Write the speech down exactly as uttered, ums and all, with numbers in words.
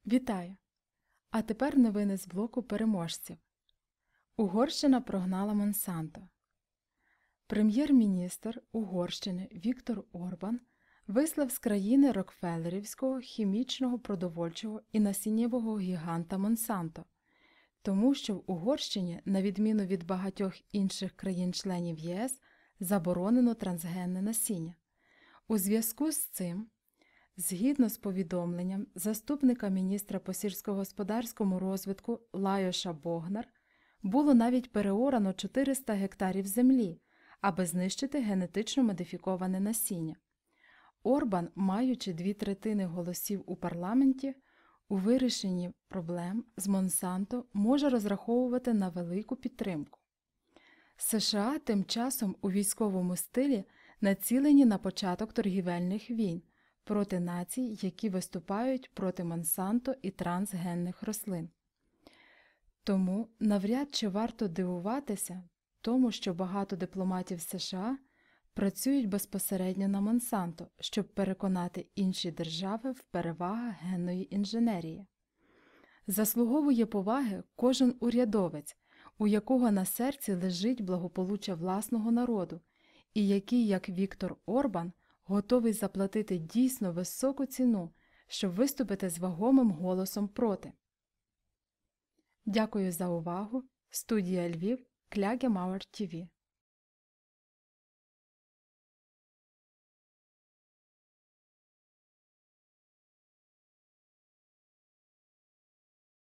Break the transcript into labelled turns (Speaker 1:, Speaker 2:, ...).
Speaker 1: Вітаю! А тепер новини з блоку переможців. Угорщина прогнала Монсанто. Прем'єр-міністр Угорщини Віктор Орбан вислав з країни рокфеллерівського хімічного, продовольчого і насіннєвого гіганта Монсанто, тому що в Угорщині, на відміну від багатьох інших країн-членів ЄС, заборонено трансгенне насіння. У зв'язку з цим, згідно з повідомленням заступника міністра по сільськогосподарському розвитку Лайоша Богнар, було навіть переорано чотириста гектарів землі, аби знищити генетично модифіковане насіння. Орбан, маючи дві третини голосів у парламенті, у вирішенні проблем з Монсанто може розраховувати на велику підтримку. США тим часом у військовому стилі націлені на початок торгівельних війн проти націй, які виступають проти Монсанто і трансгенних рослин. Тому навряд чи варто дивуватися тому, що багато дипломатів США працюють безпосередньо на Монсанто, щоб переконати інші держави в перевагах генної інженерії. Заслуговує поваги кожен урядовець, у якого на серці лежить благополуччя власного народу, і який, як Віктор Орбан, готовий заплатити дійсно високу ціну, щоб виступити з вагомим голосом проти. Дякую за увагу. Студія Львів, Клягемауер ТІВІ.